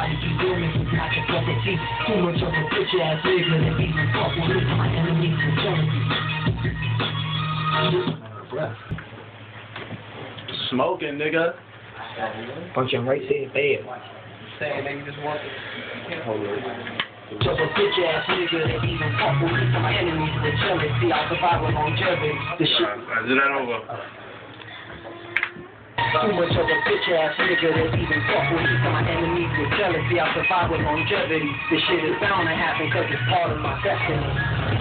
nobody be doing this. It's not your cup of tea. Too much of a bitch ass nigga that even fuck with my enemies and jealousy. Smoking, nigga. Function right side bad. Saying nigga just want it. Just a bitch ass nigga that even fuck with my enemies with jealousy. I survive with longevity. The shit. I did that over. Too much of a bitch ass nigga that even fuck with my enemies with jealousy. I survive with longevity. This shit is bound to happen cause it's part of my destiny.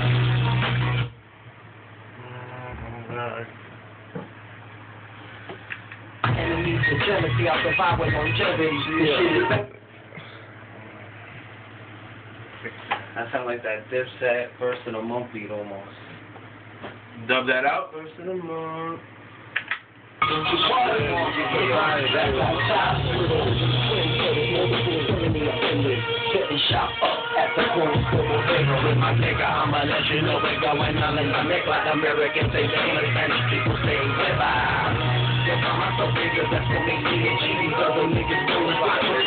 Enemies with jealousy. I survive with longevity. This shit is bound. I sound like that Dipset first of the month beat almost. Dub that out. First of the month. Shop up at the corner store with my nigga. I'ma let you know we're going on in my neck like Americans say they ain't Spanish people say goodbye. If I'm not so bigger, that's what makes me a G. These other niggas doing like what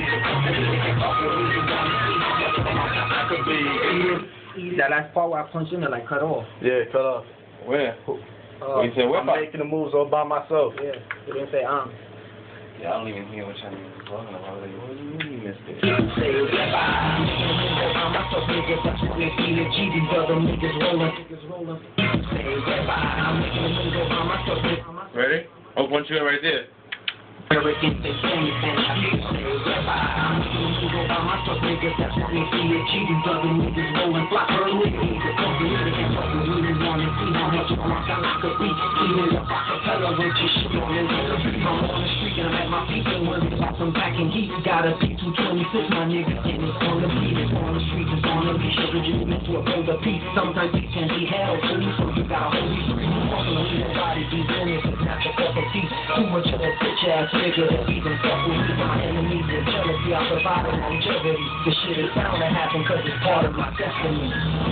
That last part where I punched in it like cut off. Yeah, cut off. Where? You said I'm making the moves all by myself. Yeah, you didn't say Yeah, I don't even hear what y'all niggas talking about. Like, what do you mean you missed it? say goodbye. I'm not so bigger, that's what makes me a G. These other niggas rolling. Say goodbye. I'm making a move on myself. Ready? Oh, one you right there. Americans say Spanish say goodbye. I'm making a move on myself, niggas. That's what makes me a G. These other niggas rolling. Block her niggas. The company niggas fucking really wanna see how much of my time I could be. Even if I could tell her what you shit on it. I'm on the street and I'm at my feet and worried about some packing heat. Got a P226, my nigga, and it's on the beat. It's on the street, it's on the beat. Sugar just meant to uphold the peace. Sometimes it can be held to you, so you gotta hold these three. Fucking on your body, these illness is not your cup of tea. Too much of a bitch ass nigga that even fuck with me. My enemies with jealousy, I survive with longevity. This shit is bound to happen cause it's part of my destiny.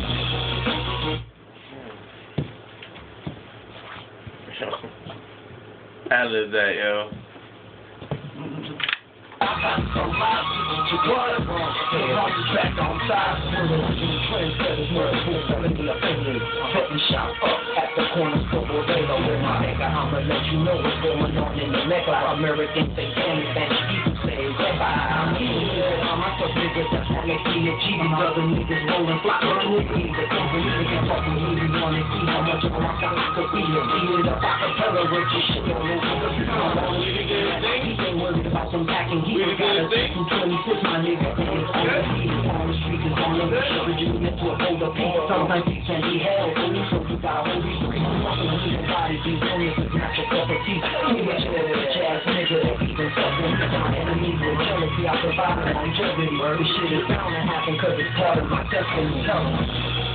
I live that, yo. Back on top, trendsetters, setting shop up at the corner store bodega with my nigga. I'ma let you know what's going on in the Mecca. Americans say Spanish people say goodbye. I'm myself niggas, that's what makes me a G. These other niggas rolling flock on niggas. The company niggas fucking really wanna see how much of my time could be. Beat it up, I can tell her what you shit on over. I'm on the he ain't worried about some packing heat. Got a 226, my nigga. And it's on the beat, it's on the street, it's on the beat. Sugar just meant to uphold the peace. Sometimes it can be held to you, so you gotta hold these three. Fucking on your body, these illness is not your cup of tea. Too much of a bitch ass nigga that even fucking with my enemies with jealousy. I survive with longevity. This shit is bound to happen cause it's part of my destiny. Tell them.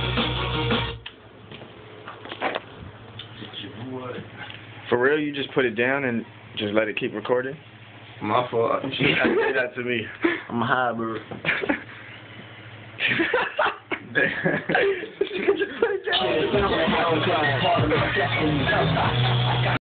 For real, you just put it down and just let it keep recording? My fault. She did that to me. I'm a high bird. Shit is bound to happen cause it's part of my destiny.